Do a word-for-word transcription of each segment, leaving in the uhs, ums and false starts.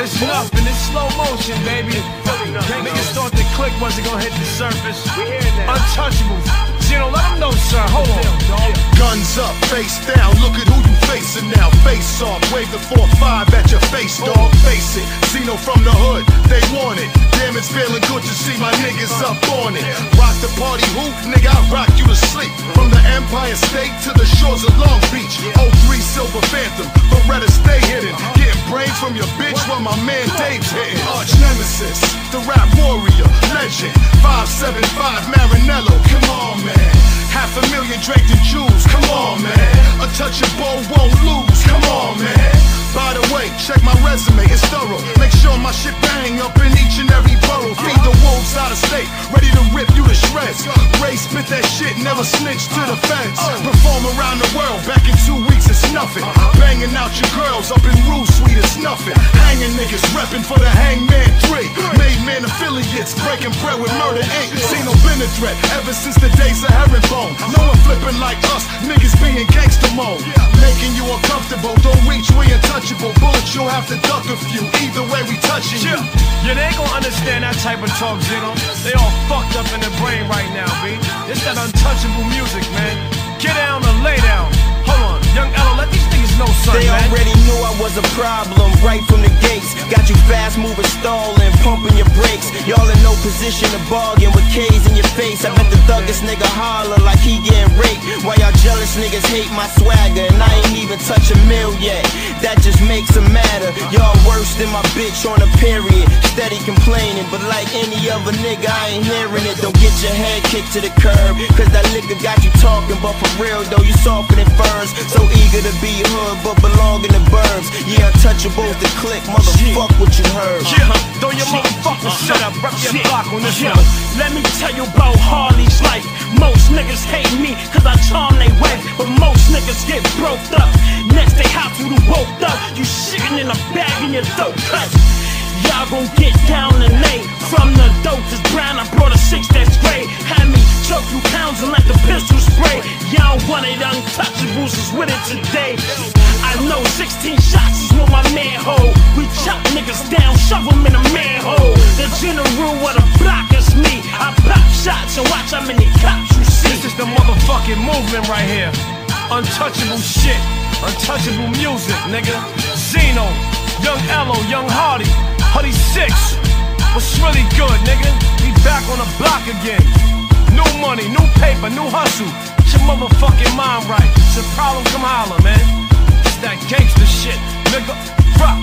Listen up, in this slow motion, baby. Niggas thought the click wasn't gonna hit the surface. Untouchables. Benzino, let them know, sir. Hold on, dog. Guns up, face down. Look at who you facing now. Face off. Wave the four five at your face, dog. Face it. Benzino from the hood. They want it. Damn, it's feeling good to see my niggas up on it. Rock the party, who? Nigga, I rock you to sleep. From the Empire State to the shores of Long Beach. oh three Silver Phantom. Beretta stay hidden. Getting brains from your bitch while my man Dave's hitting. Arch nemesis. The rap warrior. Legend. five seven five Marinello. Come on, man. Half a million draped in jewels, come on, man. Untouchable won't lose, come on, man. By the way, check my resume, it's thorough. Make sure my shit bang up in each and every borough. Feed the wolves out of state, ready to rip you to shreds. Ray spit that shit, never snitch to the feds. Perform around the world, back in two weeks, it's nothing. Banging out your girls up in Rue Suite, it's nothing. Hanging niggas, repping for the Hangman three. Made man affiliates, breaking bread with Murder Incorporated. Seen no been a threat, ever since the days of herringbone. No one flipping like us, niggas being gangster mode. Making you uncomfortable, don't reach, we untouchable. Bullets, you'll have to duck a few, either way we touching you. Yeah, they ain't gonna understand that type of talk, Zeno. They all fucked up in their brain right now, B. It's that untouchable music, man. Get down or lay down. Hold on, young Ella, let these niggas know something, They man. already knew I was a problem right from the gates. Got you fast moving, stalling, pumping your brakes. Y'all in no position to bargain with K's in your face. I bet the thuggest nigga holler like he getting raped. Why y'all jealous niggas hate my swagger and I ain't even touch a mill yet. That just makes them madder. Y'all worse than my bitch on a period. Steady complaining, but like any other nigga, I ain't hearing it. Don't get your head kicked to the curb, cause that liquor got you talking. But for real though, you softer than furs. So eager to be hood, but belong in the burbs. Yeah, untouchables the click, motherfuck what you heard. Yeah, throw your motherfucking shut up, rep your block on this Yeah. one. Let me tell you about Harley's life. Most niggas hate me cause I charm they way, but most niggas get broke up. Next they hop through the woke up. You shitting in a bag in your throat cut. Y'all gon' get down and lay. From the dope is brown, I brought a six that's gray. Had me choke you pounds and let the pistol spray. Y'all wanted untouchables is with it today. I know sixteen shots is what my man hold. We chop niggas down, shove them in a manhole. The general of the block is me. I pop shots and watch how many cops you see. This is the motherfucking movement right here. Untouchable shit. Untouchable music, nigga. Zeno, Young Ello, Young Hardy, Hardy six. What's really good, nigga? We back on the block again. New money, new paper, new hustle. Get your motherfucking mind right. It's a problem, come holler, man. It's that gangster shit, nigga. Rock.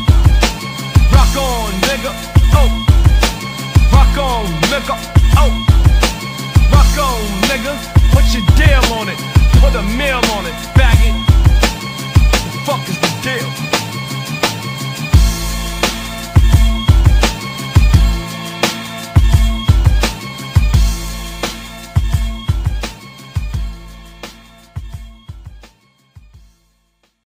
Rock on, nigga. Oh. Rock on, nigga. Oh. Rock on, nigga. Put your deal on it. Put a meal on it, faggot.